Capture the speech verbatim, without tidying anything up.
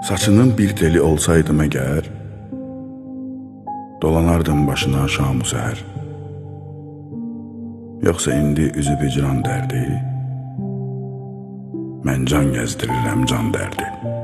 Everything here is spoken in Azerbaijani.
Saçının bir teli olsaydım əgər, dolanardım başına şam-ı səhər. Yoxsa indi üzü vicran dərdi, mən can gəzdirirəm can dərdi.